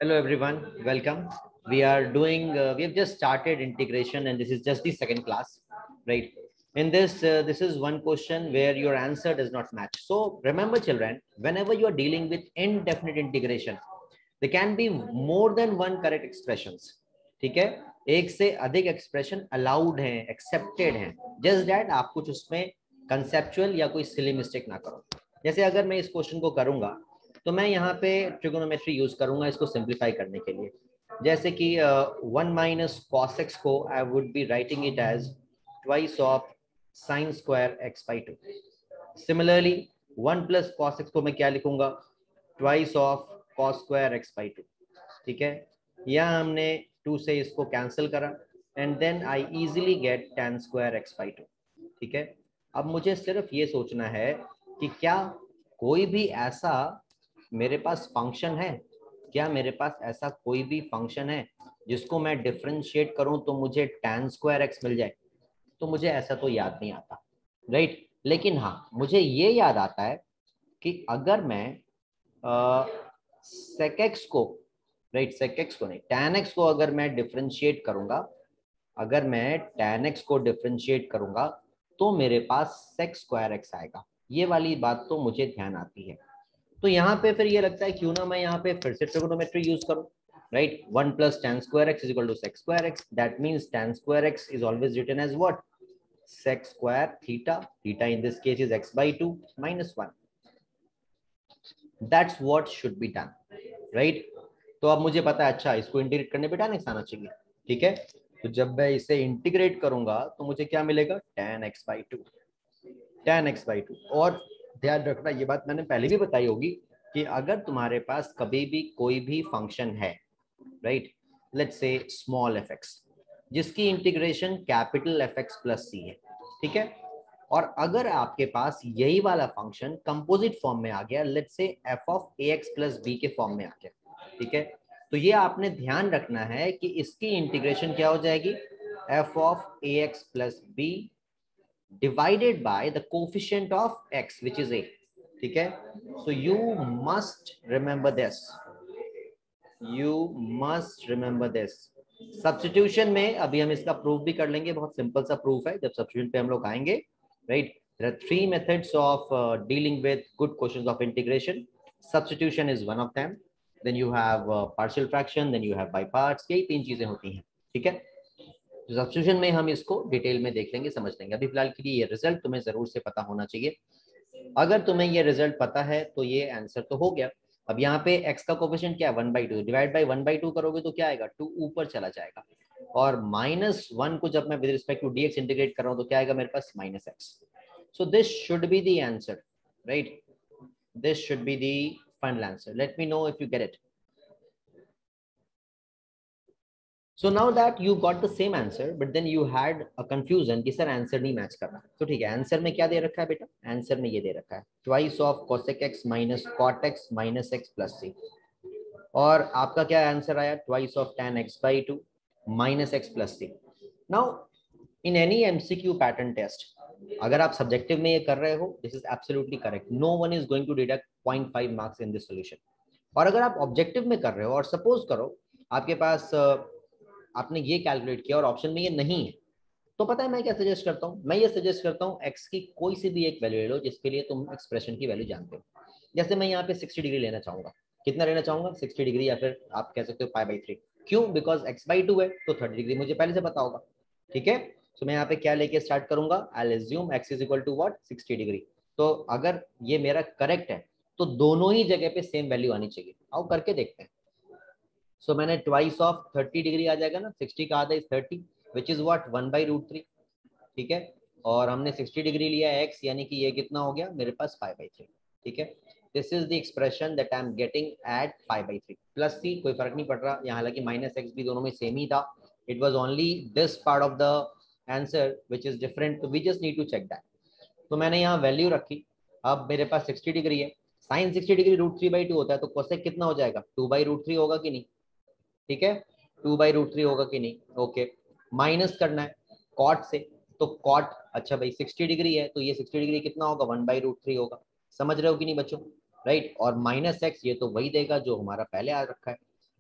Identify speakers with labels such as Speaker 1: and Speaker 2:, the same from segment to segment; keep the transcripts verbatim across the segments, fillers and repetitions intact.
Speaker 1: Hello everyone, welcome. We are doing, uh, we have just started integration and this is just the second class, right? In this, uh, this is one question where your answer does not match. So remember children, whenever you are dealing with indefinite integration, there can be more than one correct expressions. ठीक है, एक से अधिक expression allowed हैं, accepted हैं. Just that आप कुछ उसमें conceptual या कोई silly mistake ना करो. जैसे अगर मैं इस क्वेश्चन को करूंगा तो मैं यहाँ पे ट्रिगोनोमेट्री यूज करूंगा इसको सिंप्लीफाई करने के लिए. जैसे कि वन माइनस कॉस एक्स को I would be writing it as twice of sine square x by two. Similarly one plus cos x को मैं क्या लिखूंगा, twice of cos square x by two. ठीक है, यहाँ हमने टू से इसको कैंसिल करा and then I easily get tan square x by two. ठीक है, अब मुझे सिर्फ ये सोचना है कि क्या कोई भी ऐसा मेरे पास फंक्शन है, क्या मेरे पास ऐसा कोई भी फंक्शन है जिसको मैं डिफरेंशिएट करूं तो मुझे tan स्क्वायर एक्स मिल जाए. तो मुझे ऐसा तो याद नहीं आता, राइट. लेकिन हाँ, मुझे ये याद आता है कि अगर मैं sec x को, राइट, sec x को नहीं tan x को अगर मैं डिफरेंशिएट करूंगा, अगर मैं tan x को डिफरेंशिएट करूंगा तो मेरे पास sec स्क्वायर एक्स आएगा. ये वाली बात तो मुझे ध्यान आती है. तो यहाँ पे फिर ये लगता है क्यों ना मैं यहाँ पे फिर से ट्रिगोनोमेट्री यूज करूं, right. One plus tan square x is equal to sec square x. That means tan square x is always written as what, sec square theta. Theta in this case is x by two minus one. That's what should be done, right. तो अब मुझे पता है, अच्छा इसको integrate करने पे tan x आना चाहिए. ठीक है, तो जब मैं इसे इंटीग्रेट करूंगा तो मुझे क्या मिलेगा, tan x by two, tan x by two. और ध्यान रखना, ये बात मैंने पहले भी बताई होगी कि अगर तुम्हारे पास कभी भी कोई भी फंक्शन है, right, let's say small f x, जिसकी integration capital f x plus c है, ठीक है, और अगर आपके पास यही वाला फंक्शन कंपोजिट फॉर्म में आ गया, let's say f of a x plus b के फॉर्म में आ गया, ठीक है, तो ये आपने ध्यान रखना है कि इसकी इंटीग्रेशन क्या हो जाएगी, f of a x plus b divided by the coefficient of x which is a. ठीक है, so you must remember this, you must remember this. Substitution में अभी हम इसका प्रूफ भी कर लेंगे, बहुत सिंपल सा प्रूफ है जब सब्स्टिट्यूशन पे हम लोग आएंगे, right. there are three methods of uh, dealing with good questions of integration. Substitution is one of them, then you have uh, partial fraction, then you have by parts. यही तीन चीजें होती हैं, ठीक है. सब्स्टिट्यूशन में हम इसको डिटेल में देख लेंगे, समझ लेंगे. अभी फिलहाल के लिए ये रिजल्ट तुम्हें जरूर से पता होना चाहिए. अगर तुम्हें ये रिजल्ट पता है तो ये आंसर तो हो गया. अब यहाँ पे x का कोफिशिएंट क्या है, one by two. Divide by one by two करोगे तो क्या आएगा, टू ऊपर चला जाएगा. और माइनस वन को जब मैं with respect to dx integrate कर रहा हूँ तो क्या आएगा मेरे पास, minus x. So this should be the answer, right. This should be the final answer. Let me know if you get it. So now that you got the same answer, but then you had a confusion कि sir answer नहीं match कर रहा, तो ठीक है, answer में क्या दे रखा है बेटा, आंसर में ये दे रखा है twice of cosec x minus cot x minus x plus c. और आपका क्या आंसर आया, twice of tan x by two minus x plus C. Now in any MCQ pattern test, अगर आप सब्जेक्टिव में ये कर रहे हो, this is absolutely correct. No one is going to deduct point five marks in this solution. और अगर आप ऑब्जेक्टिव में कर रहे हो और सपोज करो आपके पास uh, आपने ये कैलकुलेट किया और ऑप्शन में ये नहीं है, तो पता है मैं क्या सजेस्ट करता हूँ, मैं ये सजेस्ट करता हूँ x की कोई सी भी एक वैल्यू ले लो जिसके लिए तुम एक्सप्रेशन की वैल्यू जानते हो. जैसे मैं यहाँ पे सिक्सटी डिग्री लेना चाहूंगा. कितना लेना चाहूंगा, सिक्सटी डिग्री, या फिर आप कह सकते हो पाई बाई थ्री. क्यों, बिकॉज x बाई टू है तो थर्टी डिग्री मुझे पहले से पता होगा. ठीक है, तो मैं यहाँ पे क्या लेके स्टार्ट करूंगा, I assume x is equal to what, sixty degree. तो अगर ये मेरा करेक्ट है तो दोनों ही जगह पे सेम वैल्यू आनी चाहिए. आओ करके देखते हैं. सो so, मैंने ट्वाइस ऑफ थर्टी डिग्री आ जाएगा ना, सिक्सटी का आधा is thirty which is what, one by root three. ठीक है, और हमने सिक्सटी डिग्री लिया है x, यानी कि ये कितना हो गया मेरे पास, फाइव बाई थ्री. ठीक है, this is the expression that I am getting at five by three. Plus c कोई फर्क नहीं पड़ रहा यहाँ, हालांकि माइनस एक्स भी दोनों में सेम ही था. It was only this part of the answer which is different, तो we just need to check that. तो मैंने यहाँ वैल्यू रखी. अब मेरे पास सिक्सटी डिग्री है, sine sixty degree root three by two होता है, तो कोसेक कितना हो जाएगा, टू बाई रूट थ्री होगा कि नहीं. ठीक है, टू बाई रूट थ्री होगा कि नहीं. ओके, माइनस करना है कॉट से, तो कॉट, अच्छा भाई सिक्सटी डिग्री है तो ये सिक्सटी डिग्री कितना होगा, वन बाई रूट थ्री होगा. समझ रहे हो कि नहीं बच्चों, राइट. और माइनस एक्स ये तो वही देगा जो हमारा पहले आ रखा है.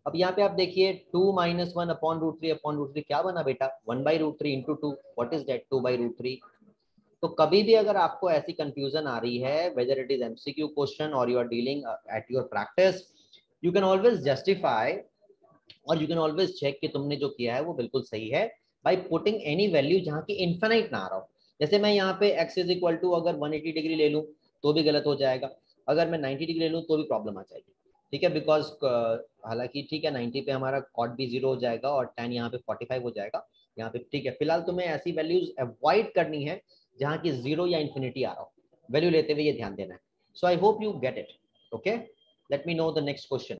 Speaker 1: अब यहाँ पे आप देखिए two minus one upon root three upon root three क्या बना बेटा, one by root three into two, what is that, two by root three. तो कभी भी अगर आपको ऐसी कंफ्यूजन आ रही है whether it is MCQ question और you are dealing at your practice, you can always justify और यू कैन ऑलवेज चेक कि तुमने जो किया है वो बिल्कुल सही है बाय पुटिंग एनी वैल्यू जहां की इन्फिनाइट ना आ रहा हो। जैसे मैं यहाँ पे x इज इक्वल टू अगर वन एटी डिग्री ले लूँ तो भी गलत हो जाएगा, अगर मैं नाइन्टी डिग्री ले लूँ तो भी प्रॉब्लम आ जाएगी। ठीक है, बिकॉज हालांकि ठीक है नाइन्टी पे हमारा कॉट भी जीरो हो जाएगा और टेन यहाँ पे फोर्टी फाइव हो जाएगा यहाँ पे। ठीक है, फिलहाल तुम्हें ऐसी वैल्यूज अवॉइड करनी है जहाँ की जीरो या इन्फिनिटी आ रहा हो, वैल्यू लेते हुए ये ध्यान देना है। So I hope you get it. Okay, let me know the next question.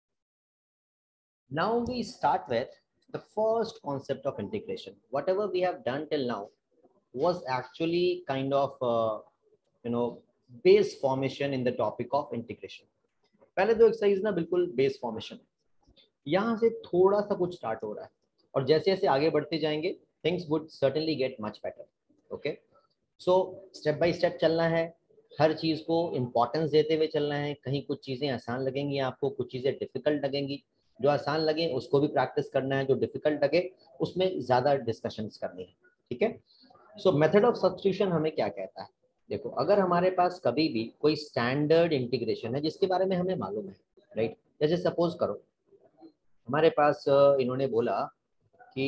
Speaker 1: Now we start with the first concept of integration. Whatever we have done till now was actually kind of uh, you know base formation in the topic of integration. पहले तो exercise ना बिल्कुल base formation है, यहाँ से थोड़ा सा कुछ स्टार्ट हो रहा है और जैसे जैसे आगे बढ़ते जाएंगे things would certainly get much better. Okay, so step by step चलना है, हर चीज को इम्पोर्टेंस देते हुए चलना है। कहीं कुछ चीजें आसान लगेंगी आपको, कुछ चीजें डिफिकल्ट लगेंगी, जो आसान लगे उसको भी प्रैक्टिस करना है, जो डिफिकल्ट लगे उसमें ज्यादा डिस्कशंस करनी है। ठीक है, सो मेथड ऑफ सब्स्टिट्यूशन हमें क्या कहता है। देखो, अगर हमारे पास कभी भी कोई स्टैंडर्ड इंटीग्रेशन है जिसके बारे में हमें मालूम है, राइट, जैसे सपोज करो हमारे पास इन्होंने बोला कि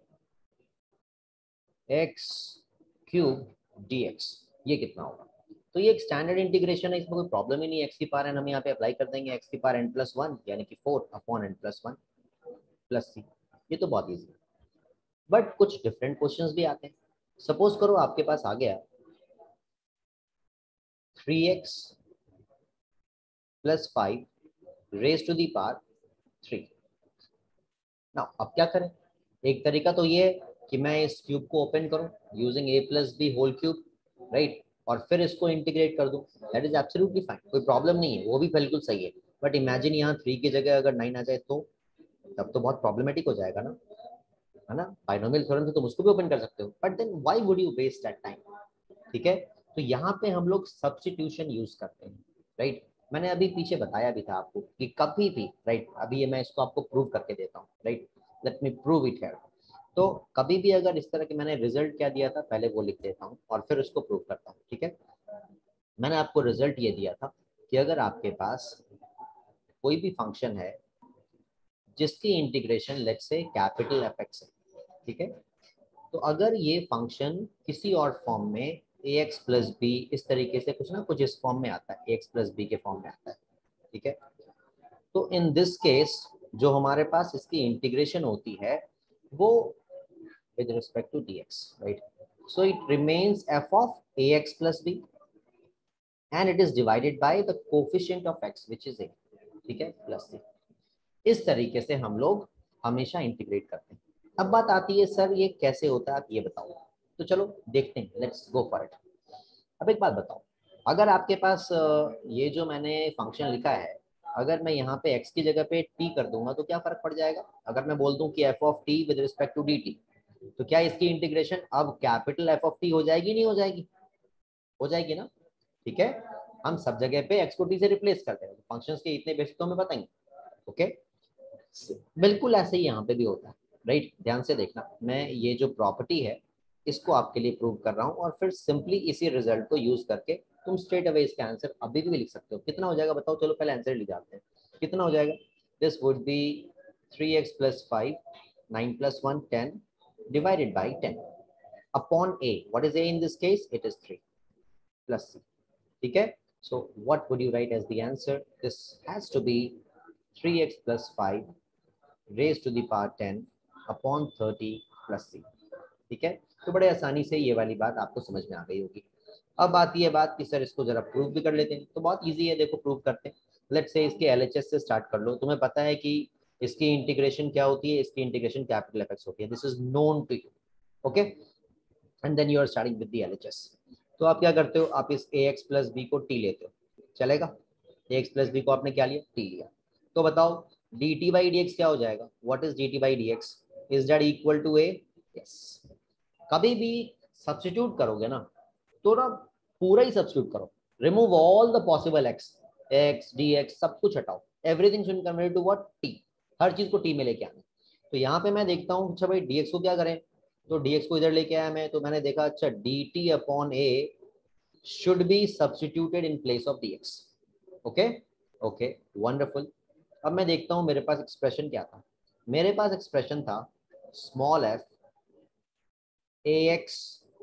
Speaker 1: एक्स क्यूब डी एक्स ये कितना होगा, तो ये एक स्टैंडर्ड इंटीग्रेशन है, इसमें कोई प्रॉब्लम ही नहीं है। एक्स की पावर एन हम यहाँ पे अप्लाई कर देंगे, एक्स की पावर एन प्लस वन यानी कि four upon N plus one plus c, ये तो बहुत ईजी है। बट कुछ डिफरेंट क्वेश्चंस भी आते हैं। सपोज करो आपके पास आ गया three x plus five raise to the power three. ना अब क्या करें, एक तरीका तो ये कि मैं इस क्यूब को ओपन करूं using a plus b whole cube, right, और फिर इसको इंटीग्रेट कर दूं, दैट इज एब्सोल्युटली फाइन, कोई प्रॉब्लम नहीं है, वो भी बिल्कुल सही है। बट इमेजिन यहाँ थ्री की जगह अगर नाइन आ जाए तो तब तो बहुत प्रॉब्लमेटिक हो जाएगा ना, है ना। बाइनोमियल थ्योरम से तुम उसको भी ओपन कर सकते हो, but then why would you waste that time. ठीक है, तो यहाँ पे हम लोग सब्स्टिट्यूशन यूज करते हैं, राइट। मैंने अभी पीछे बताया भी था आपको कि कभी भी, राइट, अभी ये मैं इसको आपको प्रूव करके देता हूँ, right, let me prove it here. तो कभी भी अगर इस तरह के मैंने रिजल्ट क्या दिया था पहले वो लिख देता हूँ और फिर उसको प्रूव करता हूँ। ठीक है, मैंने आपको रिजल्ट ये दिया था कि अगर आपके पास कोई भी फंक्शन है जिसकी integration let's say capital f x है, ठीक है, तो अगर ये फंक्शन किसी और फॉर्म में ए एक्स प्लस बी इस तरीके से कुछ ना कुछ इस फॉर्म में आता है, ए एक्स प्लस बी के फॉर्म में आता है, ठीक है, तो इन दिस केस जो हमारे पास इसकी इंटीग्रेशन होती है वो with respect to dx, right, so it remains f of ax plus b and it is divided by the coefficient of x which is a, ठीक है, प्लस c। इस तरीके से हम लोग हमेशा इंटीग्रेट करते हैं। अब बात आती है सर ये कैसे होता है, आप ये बताओ। तो चलो देखते हैं, लेट्स गो फॉर इट। अब एक बात बताओ, अगर आपके पास ये जो मैंने फंक्शन लिखा है, अगर मैं यहाँ पे x की जगह पे t कर दूंगा तो क्या फर्क पड़ जाएगा। अगर मैं बोल दूं कि f of t with respect to dt, तो क्या इसकी इंटीग्रेशन अब कैपिटल f ऑफ t हो जाएगी, नहीं हो जाएगी, हो जाएगी ना। ठीक है, हम सब जगह पे x को t से रिप्लेस करते हैं, फंक्शंस के इतने बेसिक तो हमें बताएंगे। ओके, बिल्कुल ऐसे ही यहाँ पे भी होता है, राइट। ध्यान से देखना, मैं ये जो प्रॉपर्टी है इसको आपके लिए प्रूव कर रहा हूँ और फिर सिंपली इसी रिजल्ट को यूज करके तुम स्ट्रेट अवे इसका आंसर अभी भी लिख सकते हो। कितना हो जाएगा बताओ, चलो पहले आंसर लिख जाते हैं, कितना हो जाएगा। This would be three x plus five, nine plus one ten divided by ten upon a, what is a in this case, it is three plus c, ठीक है। so what would you write as the answer, this has to be three x plus five raised to the power ten upon thirty plus c, ठीक है। तो बड़े आसानी से ये वाली बात आपको समझ में आ गई होगी। अब आती है बात कि सर इसको जरा प्रूव भी कर लेते हैं, तो बहुत इजी है, देखो प्रूव करते हैं। लेट्स से इसके एलएचएस से स्टार्ट कर लो, तुम्हें पता है कि इसकी इंटीग्रेशन क्या होती है, इसकी इंटीग्रेशन कैपिटल एफ एक्स होती है, this is known to you, okay, and then you are starting with the LHS. तो आप क्या करते हो, आप इस ए एक्स प्लस बी को टी लेते हो, चलेगा। ए एक्स प्लस बी को आपने क्या लिया, टी लिया, तो बताओ d t by d x क्या हो जाएगा, what is d t by d x, is that equal to a, yes. कभी भी सब्स्टिट्यूट करोगे ना तो ना पूरा ही सब्स्टिट्यूट करो, remove all the possible x, x d x सब कुछ हटाओ, everything should convert to what, t. हर चीज को टी में लेके आना। तो यहाँ पे मैं देखता हूँ अच्छा भाई dx को क्या करें, तो dx को इधर लेके आया मैं, तो मैंने देखा अच्छा dt अपॉन a should be substituted in place of dx। Okay okay wonderful. अब मैं देखता हूँ मेरे पास एक्सप्रेशन क्या था, मेरे पास एक्सप्रेशन था small f ax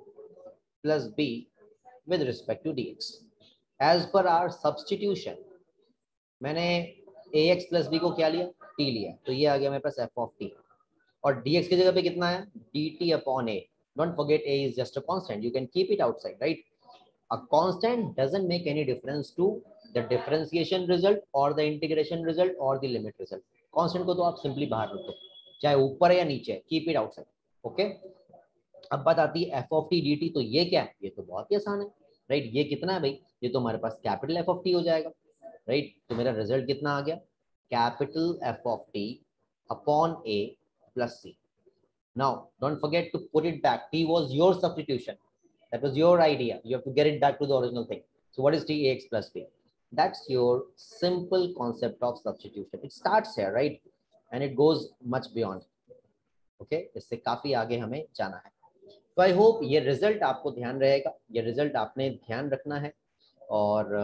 Speaker 1: plus b with respect to dx। as per our substitution मैंने ax plus b को क्या लिया, t लिया, तो ये आ गया मेरे पास f of t, और dx की जगह पे कितना है dt upon a। don't forget a is just a constant, you can keep it outside, right? a constant doesn't make any difference to the differentiation result or the integration result or the limit result। constant को तो आप simply बाहर रखो, चाहे ऊपर है या नीचे है, keep it outside। Okay okay? अब बात आती है f of t d t, तो ये क्या है, ये तो बहुत ही आसान है, राइट? ये कितना है भाई, ये तो हमारे पास कैपिटल एफ ऑफ टी हो जाएगा, राइट? तो मेरा रिजल्ट कितना आ गया, capital F of T upon A plus C. Now don't forget to put it back, T was your substitution, that was your idea, you have to get it back to the original thing. So what is T X plus B, that's your simple concept of substitution. It starts here, right, and it goes much beyond. Okay, इससे काफी आगे हमें जाना है। तो I hope ये result आपको ध्यान रहेगा, ये रिजल्ट आपने ध्यान रखना है, और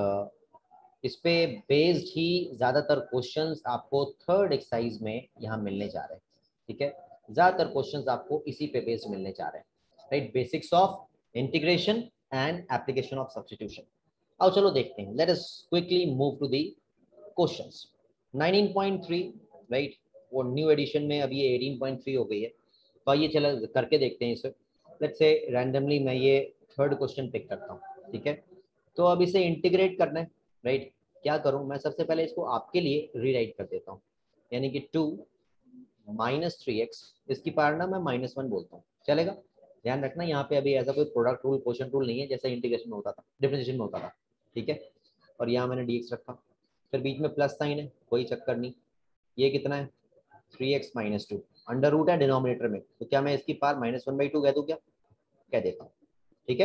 Speaker 1: इस पे बेस्ड ही ज्यादातर क्वेश्चंस आपको थर्ड एक्सरसाइज में यहाँ मिलने जा रहे हैं, ठीक है? ज्यादातर क्वेश्चंस आपको इसी पे बेस्ड मिलने जा रहे हैं, right? Basics of integration and application of substitution. आओ चलो देखते हैं, let us quickly move to the questions. Nineteen point three, right, वो न्यू एडिशन में अभी ये एटीन पॉइंट थ्री हो गई है, तो आइए चलो करके देखते हैं इसे। लेट्स से रैंडमली मैं ये थर्ड क्वेश्चन पिक करता हूँ, ठीक है? तो अब इसे इंटीग्रेट करना है, राइट? क्या करूँ मैं, सबसे पहले इसको आपके लिए रीराइट कर देता हूँ, यानी कि टू माइनस थ्री एक्स, इसकी पावर ना मैं माइनस वन बोलता हूँ, चलेगा? ध्यान रखना यहाँ पे अभी ऐसा कोई प्रोडक्ट रूल क्वेश्चन रूल नहीं है जैसा इंटीग्रेशन में होता था, डिफरेंशिएशन में होता था, ठीक है? और यहाँ मैंने dx रखा, फिर बीच में प्लस साइन है, कोई चक्कर नहीं। ये कितना है, three X minus two, under root है डिनोमिनेटर में, तो क्या मैं इसकी power minus one by two कह दूँ, क्या कह देता हूँ, ठीक है?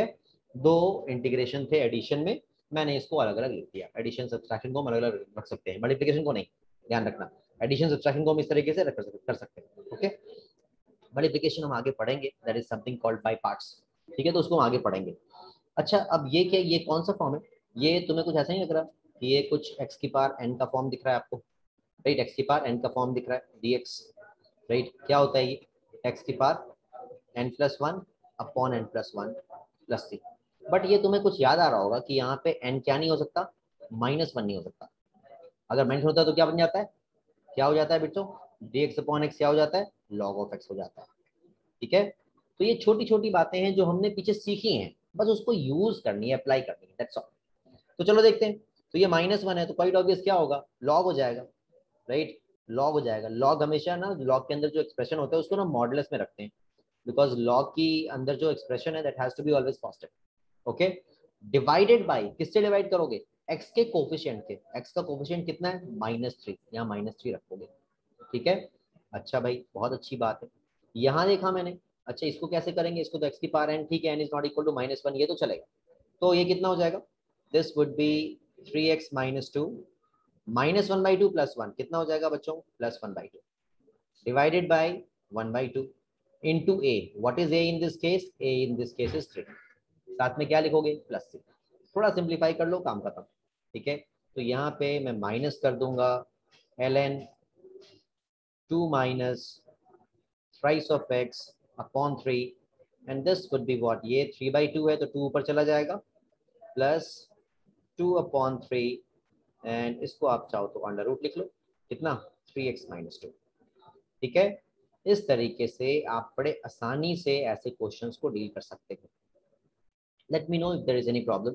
Speaker 1: दो इंटीग्रेशन थे एडिशन में, मैंने इसको अलग अलग लिख दिया। एडिशन सब्ट्रैक्शन को हम अलग अलग रख सकते हैं, मल्टीप्लिकेशन को नहीं, ध्यान रखना। एडिशन सब्ट्रैक्शन को हम इस तरीके से रख कर सकते हैं, ओके? मल्टीप्लिकेशन हम आगे पढ़ेंगे, that is something called by parts, ठीक है? तो उसको हम आगे पढ़ेंगे। अच्छा, अब ये क्या, ये कौन सा फॉर्म है, ये तुम्हें कुछ ऐसा नहीं लग रहा कि ये कुछ एक्स की पावर एन का फॉर्म दिख रहा है आपको, राइट? एक्स की पावर एन का फॉर्म दिख रहा है, dx, राइट? क्या होता है ये, एक्स की power N plus one upon N plus one plus C. But ये तुम्हें कुछ याद आ रहा होगा कि यहाँ पे n क्या नहीं हो सकता, माइनस वन नहीं हो सकता। अगर माइनस होता है तो क्या बन जाता है, क्या हो जाता है बच्चों, dx अपॉन एक्स क्या हो जाता है, log ऑफ x हो जाता है, ठीक है? तो ये छोटी छोटी बातें हैं जो हमने पीछे सीखी हैं, बस उसको यूज करनी है, अप्लाई करनी है, दैट्स ऑल। तो चलो देखते हैं। तो ये माइनस वन है तो क्वाइट ऑब्वियस क्या होगा, log हो जाएगा, राइट? log हो जाएगा। log हमेशा ना, log के अंदर जो एक्सप्रेशन होता है उसको ना मॉडुलस में रखते हैं, बिकॉज log की अंदर जो एक्सप्रेशन है that has to be always positive, okay? Divided by, किससे डिवाइड करोगे, x के कोफिशिएंट के। x का कोफिशिएंट कितना है, माइनस थ्री, यहाँ माइनस थ्री रखोगे, ठीक है? अच्छा भाई, बहुत अच्छी बात है। यहाँ देखा मैंने, अच्छा इसको कैसे करेंगे, इसको तो x की पावर n, ठीक है, n is not equal to minus one, ये तो चलेगा। तो ये कितना हो जाएगा, this would be three X minus two minus one by two plus one, कितना हो जाएगा बच्चों, plus one by two, divided by one by two into A. What is A in this case, A in this case is three, साथ में क्या लिखोगे, plus सी। थोड़ा simplify कर लो, काम खत्म, ठीक है? तो यहाँ पे मैं माइनस कर दूंगा L N two minus thrice of X upon three, and this would be what, ये थ्री बाई टू है तो टू ऊपर चला जाएगा, plus two upon three, and इसको आप चाहो तो अंडर रूट लिख लो, कितना, थ्री एक्स माइनस टू, ठीक है? इस तरीके से आप बड़े आसानी से ऐसे क्वेश्चंस को डील कर सकते हो। Let me know if there is any problem.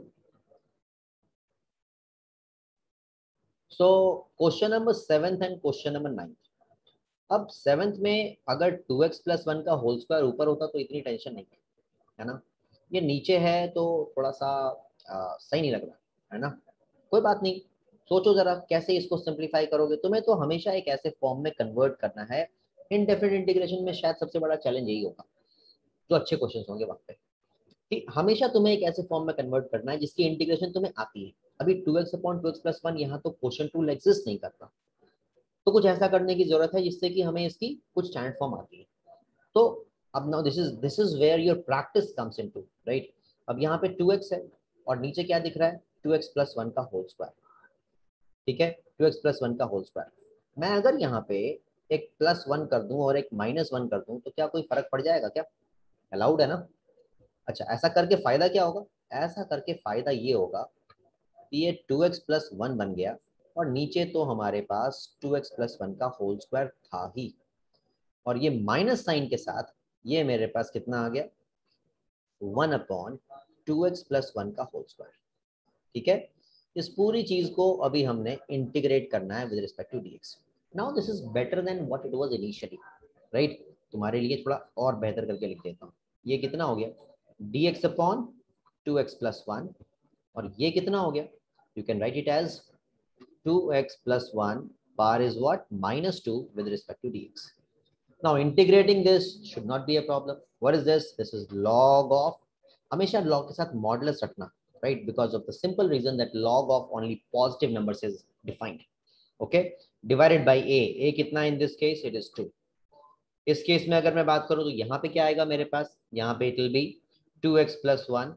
Speaker 1: So question number seventh and question number ninth. अब सेवेंथ में अगर टू एक्स प्लस वन का होल स्क्वायर ऊपर होता तो इतनी टेंशन नहीं है ना, ये नीचे है तो थोड़ा सा आ, सही नहीं लग रहा है ना, कोई बात नहीं। सोचो जरा कैसे इसको सिंप्लीफाई करोगे, तुम्हें तो हमेशा एक ऐसे फॉर्म में कन्वर्ट करना है। इनडेफिनिट इंटीग्रेशन में शायद सबसे बड़ा चैलेंज यही होगा, जो अच्छे क्वेश्चन होंगे वहाँ पे, कि हमेशा तुम्हें एक ऐसे फॉर्म में कन्वर्ट करना है जिसकी इंटीग्रेशन तुम्हें आती है। अभी two X upon two X plus one, यहाँ तो क्वेश्चन टूल एग्जिस्ट नहीं करता, तो कुछ ऐसा करने की जरूरत है जिससे कि हमें इसकी कुछ स्टैंडर्ड फॉर्म आती है। तो अब now this is this is where your practice comes into, right. अब यहाँ पे टू एक्स है और नीचे क्या दिख रहा है, टू एक्स प्लस वन का होल स्क्वायर, ठीक है, टू एक्स प्लस वन का होल स्क्वायर। मैं अगर यहाँ पे एक प्लस वन कर दूं और एक माइनस वन कर दूं तो क्या कोई फर्क पड़ जाएगा क्या? अलाउड है ना? अच्छा, ऐसा करके फायदा क्या होगा? ऐसा करके फायदा ये होगा कि ये टू एक्स प्लस वन बन गया और नीचे तो हमारे पास टू एक्स प्लस वन का होल स्क्वायर था ही, और ये माइनस साइन के साथ ये मेरे पास कितना आ गया, one upon two X plus one का होल स्क्वायर, ठीक है। इस पूरी चीज को अभी हमने इंटीग्रेट करना है with respect to dx। Now this is better than what it was initially, right. तुम्हारे लिए थोड़ा और बेहतर करके लिख देता हूँ। ये कितना हो गया, dx upon two X plus one, और ये कितना हो गया, you can write it as two X plus one bar is what, minus two with respect to dx. Now integrating this should not be a problem. What is this? This is log of, हमेशा log के साथ modulus रखना, right? Because of the simple reason that log of only positive numbers is defined. Okay, divided by a. a कितना in this case? It is two. इस case में अगर मैं बात करूं तो यहाँ पे क्या आएगा मेरे पास, यहाँ पे it will be two X plus one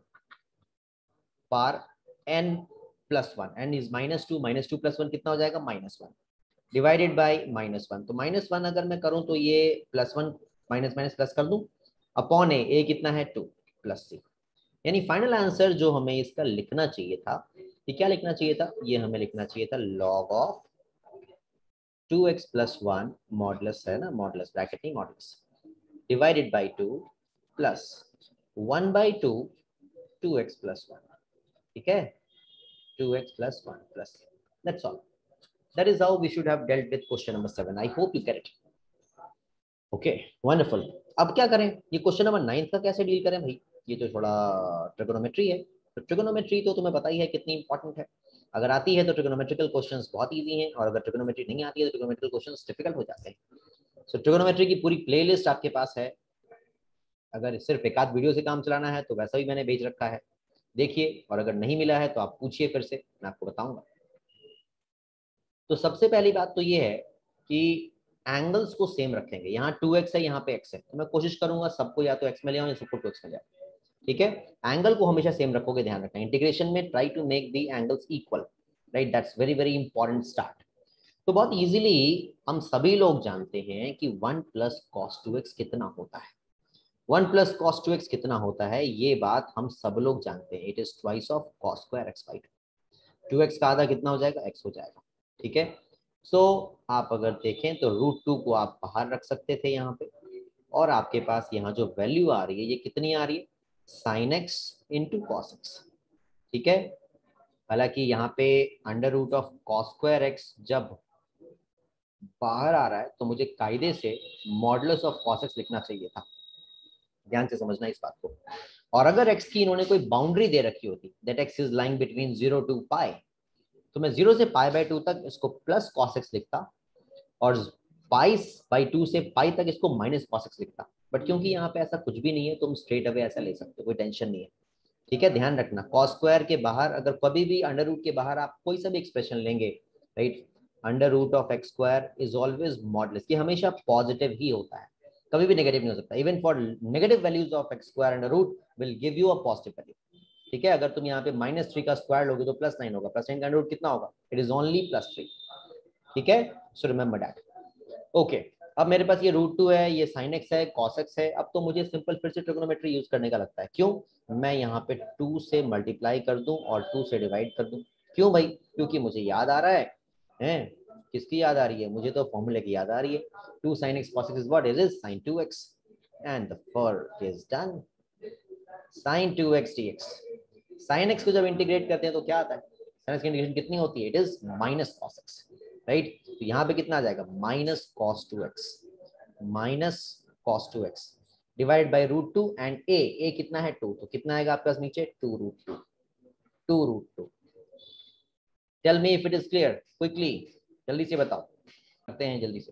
Speaker 1: par n plus one, n is minus two, minus two plus one कितना हो जाएगा, minus one, divided by minus one. तो माइनस वन अगर मैं करूं तो ये plus one minus minus plus कर दूं, अपॉन ए, ए कितना है, टू प्लस सी। यानी फाइनल आंसर जो हमें इसका लिखना चाहिए था, ये क्या लिखना चाहिए था, ये हमें लिखना चाहिए था log of two X plus one modulus है ना, मॉडुलस ब्रैकेट नहीं modulus, divided by two plus one by two two X plus one, ठीक है, two X plus one plus, that's all. That is how we should have dealt with question number seven. I hope you get it. Okay, wonderful. अब क्या करें, ये question number ninth का कैसे deal करें भाई, ये तो थोड़ा ट्रिगोनोमेट्री है। तो ट्रिगोनोमेट्री तो तुम्हें पता ही है कितनी इंपॉर्टेंट है। अगर आती है तो ट्रिगोनोमेट्रिकल क्वेश्चंस बहुत इजी हैं, और अगर ट्रिगोनोमेट्री नहीं आती है तो ट्रिगोनोमेट्रिकल क्वेश्चंस डिफिकल्ट हो जाते हैं। सो ट्रिगोनोमेट्री की पूरी प्लेलिस्ट आपके पास है, अगर सिर्फ एक आध वीडियो से काम चलाना है तो वैसा भी मैंने भेज रखा है, देखिए, और अगर नहीं मिला है तो आप पूछिए फिर से, मैं आपको बताऊंगा। तो सबसे पहली बात तो ये है कि एंगल्स को सेम रखेंगे। यहाँ टू एक्स है, यहाँ पे x है, तो मैं कोशिश करूंगा सबको या तो x में ले आऊं या सबको टू एक्स में ले आऊं, ठीक है। एंगल को हमेशा सेम रखोगे, ध्यान रखना इंटीग्रेशन में, try to make the angles equal, right, that's very very important start. तो बहुत इजीली हम सभी लोग जानते हैं कि one plus cos two X कितना होता है, one plus cos two X कितना होता है, ये बात हम सब लोग जानते हैं। It is twice of cos square x by two, two X का आधा कितना हो जाएगा, x हो जाएगा, ठीक है। सो so, आप अगर देखें तो रूट टू को आप बाहर रख सकते थे यहाँ पे, और आपके पास यहाँ जो वैल्यू आ रही है ये कितनी आ रही है, sine X into cos X, ठीक है। हालांकि यहाँ पे under root of cos square X जब बाहर आ रहा है तो मुझे कायदे से मॉडुलस ऑफ कॉस एक्स लिखना चाहिए था, ध्यान से समझना इस बात को। और अगर एक्स की इन्होंने कोई बाउंड्री दे रखी होती, that X is lying between zero to pi, तो मैं जीरो से पाई बाय टू तक इसको प्लस कॉस एक्स लिखता, और पाई बाई टू से पाई तक इसको माइनस कॉस एक्स लिखता। बट क्योंकि यहाँ पे ऐसा कुछ भी नहीं है, तुम स्ट्रेट अवे ऐसा ले सकते हो, कोई टेंशन नहीं है, ठीक है। ध्यान रखना कॉस स्क्वायर के बाहर अगर कभी भी अंडर रूट के बाहर आप कोई सा भी एक्सप्रेशन लेंगे, राइट, under root of X square is always modulus, ये हमेशा पॉजिटिव ही होता है, कभी भी नेगेटिव नहीं हो सकता। Even for negative values of X square under root will give you a positive value, ठीक है। अगर तुम यहाँ पे माइनस थ्री का स्क्वायर लोगे तो प्लस नाइन होगा, प्लस नाइन का अंडर रूट कितना होगा, it is only plus three, ठीक है। So remember that, okay. अब मेरे पास ये रूट टू है, ये साइन एक्स है, कॉस एक्स है। अब तो मुझे सिंपल फिर से ट्रिगोनोमेट्री यूज करने का लगता है, क्यों, मैं यहाँ पे टू से मल्टीप्लाई कर दूं और टू से डिवाइड कर दूं, क्यों भाई, क्योंकि मुझे याद आ रहा है, हैं, किसकी याद आ रही है, मुझे तो फॉर्मूले की याद आ रही है, two sine X cos X is what, it is sine two X, and the work is done, sine two X dx। Sine X को जब इंटीग्रेट करते हैं तो क्या आता है, साइन एक्स की इंटीग्रेशन कितनी होती है, it is minus cos X, right. तो यहाँ पे कितना आ जाएगा, minus cos two X, minus cos two X divide by root two, and A, A कितना है टू, तो कितना आएगा आपके पास नीचे, two root two, two root two. Tell me if it is clear quickly, जल्दी से बताओ, करते हैं जल्दी से।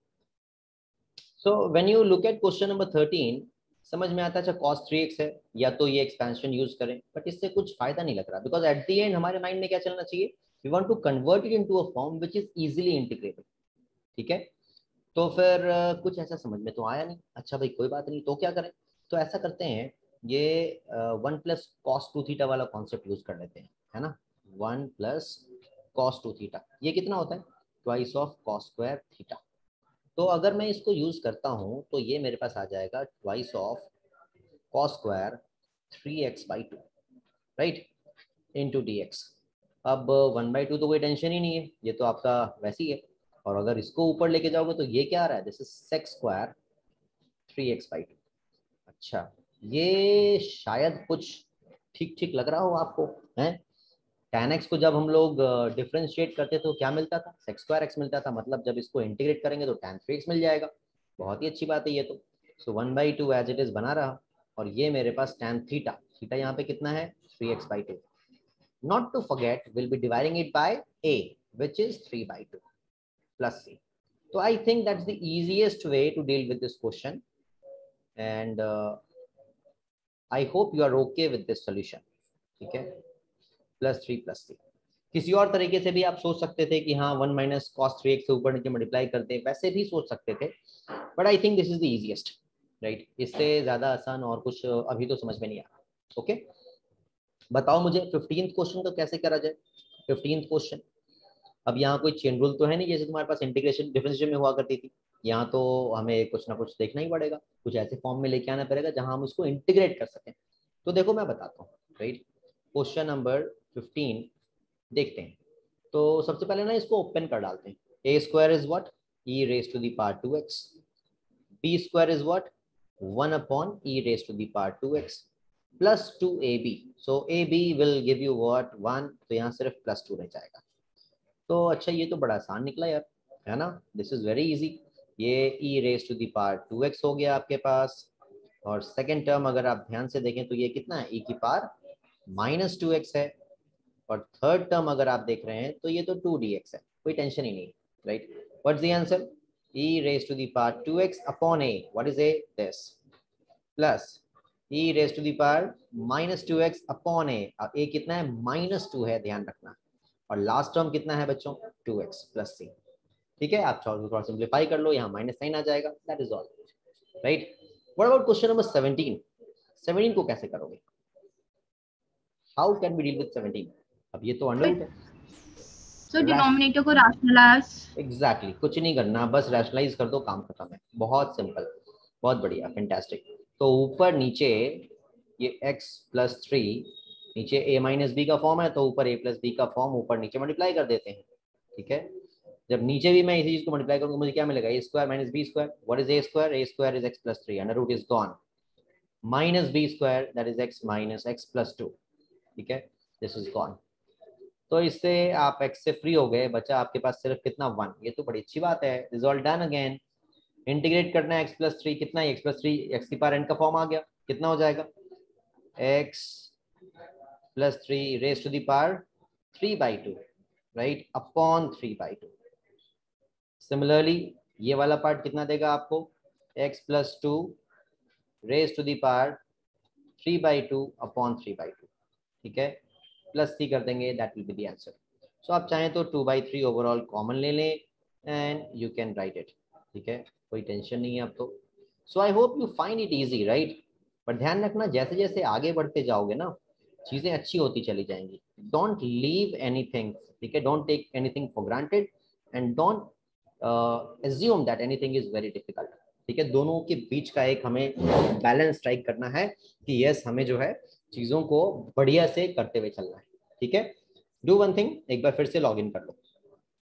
Speaker 1: So when you look at question number thirteen, समझ में आता है, अच्छा कॉस थ्री एक्स है, या तो ये एक्सपेंशन यूज करें, बट इससे कुछ फायदा नहीं लग रहा, बिकॉज एट द एंड हमारे माइंड में क्या चलना चाहिए, we want to convert it into a form which is easily integratable, ठीक है, तो फिर uh, कुछ ऐसा समझ में तो आया नहीं। अच्छा भाई कोई बात नहीं, तो क्या करें, तो ऐसा करते हैं, ये one plus cos two theta वाला कॉन्सेप्ट यूज कर लेते हैं, है ना। One plus cos two theta, ये कितना होता है, twice of cos square theta. तो अगर मैं इसको यूज करता हूँ तो ये मेरे पास आ जाएगा twice of cos square three X by two, right, into D X. अब वन बाई टू तो कोई टेंशन ही नहीं है, ये तो आपका वैसे ही है। और अगर इसको ऊपर लेके जाओगे तो ये क्या आ रहा है, this is sec square three X by two. अच्छा, ये शायद कुछ ठीक ठीक लग रहा हो आपको, है। tan x को जब हम लोग डिफरेंशिएट करते तो क्या मिलता था, सेक्स स्क्वायर एक्स मिलता था, मतलब जब इसको इंटीग्रेट करेंगे तो tan थ्री एक्स मिल जाएगा। बहुत ही अच्छी बात है ये तो। So one by two as it is बना रहा, और ये मेरे पास tan थीटा, थीटा यहाँ पे कितना है, three X by two. Not to forget, we'll be dividing it by a, which is three by two plus c. So I think that's the easiest way to deal with this question, and uh, I hope you are okay with this solution. ठीक है, plus three plus सी। किसी और तरीके से भी आप सोच सकते थे कि हाँ one minus cos three X से ऊपर नीचे मल्टीप्लाई करते हैं, वैसे भी सोच सकते थे, but I think this is the easiest, right. इससे ज्यादा आसान और कुछ अभी तो समझ में नहीं आ रहा। ओके, बताओ मुझे फिफ्टींथ क्वेश्चन का कैसे करा जाए। फिफ्टींथ क्वेश्चन, अब यहाँ कोई चेन रूल तो है नहीं जैसे तुम्हारे पास इंटीग्रेशन डिफरेंशियल में हुआ करती थी। यहाँ तो हमें कुछ ना कुछ देखना ही पड़ेगा, कुछ ऐसे फॉर्म में लेके आना पड़ेगा जहां हम उसको इंटीग्रेट कर सकें। तो देखो मैं बताता हूँ, राइट। क्वेश्चन नंबर फिफ्टीन देखते हैं। तो सबसे पहले ना इसको ओपन कर डालते हैं। A square is what, E raise to the power two X. B square is what, one upon E raise to the power two X plus two A B. So A B will give you what, one, तो यहाँ सिर्फ plus two रह जाएगा। तो अच्छा ये तो बड़ा आसान निकला यार, है ना, दिस इज वेरी इजी। ये e raise to the power two X हो गया आपके पास, और सेकेंड टर्म अगर आप ध्यान से देखें तो ये कितना है, e की पावर माइनस टू एक्स है, और थर्ड टर्म अगर आप देख रहे हैं तो ये तो टू डी एक्स है, कोई टेंशन ही नहीं, right. What's the answer, e raise to the power two X upon a, what is a, this, plus e raise to the power minus two X upon a, a कितना है, minus two है, ध्यान रखना, और last term कितना है बच्चों, to X plus सी। ठीक है, आप थोड़ा सिंप्लीफाई कर लो, यहाँ माइनस साइन आ जाएगा, that is all, right. What about question number seventeen, seventeen को कैसे करोगे, how can we deal with seventeen. अब ये तो अंडर रूट है,
Speaker 2: सो डिनोमिनेटर को रैशनलाइज,
Speaker 1: एग्जैक्टली, कुछ नहीं करना, बस रैशनलाइज कर दो, काम खत्म है, बहुत सिंपल, बहुत बढ़िया, फैंटास्टिक। तो ऊपर नीचे ये x प्लस थ्री, नीचे a माइनस बी का फॉर्म है तो ऊपर a प्लस बी का फॉर्म, ऊपर नीचे मल्टीप्लाई कर देते हैं। ठीक है, जब नीचे भी मैं इसी चीज को मल्टीप्लाई करूंगा मुझे क्या मिलेगा, A square minus B square, what is A square, A square is X plus three, under root is gone, minus B square that is X minus x plus two. ठीक है, दिस इज गॉन। तो इससे आप x से free हो गए, बचा आपके पास सिर्फ कितना, वन। ये तो बड़ी अच्छी बात है, is all done again. Integrate करना है x प्लस थ्री, कितना है x प्लस थ्री, एक्स की पावर n का फॉर्म आ गया, कितना हो जाएगा, x plus three raise to the power three by two, right, upon three by two. Similarly ये वाला पार्ट कितना देगा आपको, x plus two raise to the power three by two upon three by two. ठीक है, plus three कर देंगे, that will be the answer. So आप चाहें तो two by three overall common ले लें and you can write it. ठीक है, कोई टेंशन नहीं है अब तो। So I hope you find it easy, right. पर ध्यान रखना जैसे जैसे आगे बढ़ते जाओगे ना चीजें अच्छी होती चली जाएंगी। डोंट लीव एनीथिंग, ठीक है, don't take anything for granted and don't assume that anything is very difficult. ठीक है, दोनों के बीच का एक हमें बैलेंस स्ट्राइक करना है कि यस हमें जो है चीजों को बढ़िया से करते हुए चलना है। ठीक है, डू वन थिंग, एक बार फिर से लॉग इन कर लो।